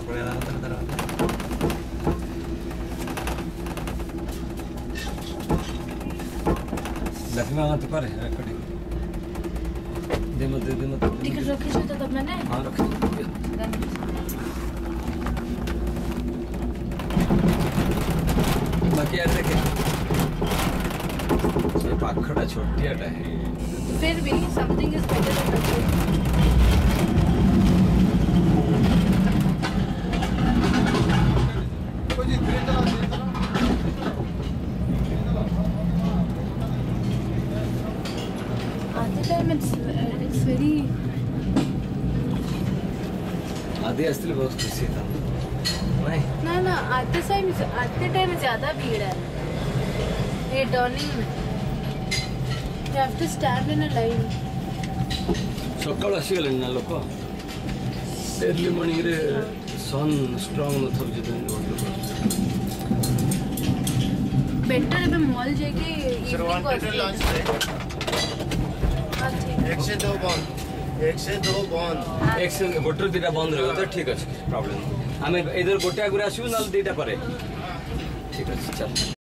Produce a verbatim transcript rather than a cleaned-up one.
लक्ष्मी आना तो करे रेकॉर्डिंग दे मत दे मत टिकट रखी छो तो तब मैंने हां रखी बाकी यार देखे ये पाखड़ा छोटियाटा है फिर भी something is better than nothing कोई धीरे चला धीरे चला आते टाइम इट्स इट्स वेरी आधे असली बहुत खुशी था नहीं ना ना आते टाइम आते टाइम ज्यादा भीड़ है ये टर्निंग में you have to stand in a line सकाळ आसी गले ना लोक अर्ली मॉर्निंग रे सन स्ट्रांग न थब जदन बेटर है मॉल जाके इवनिंग को लंच ब्रेक एक से दो बंद एक से दो बंद एक से होटल दीटा बंद रहे तो ठीक अच्छे प्रॉब्लम आम इधर गोटे आगे आसू ना दीटा पर ठीक अच्छे चल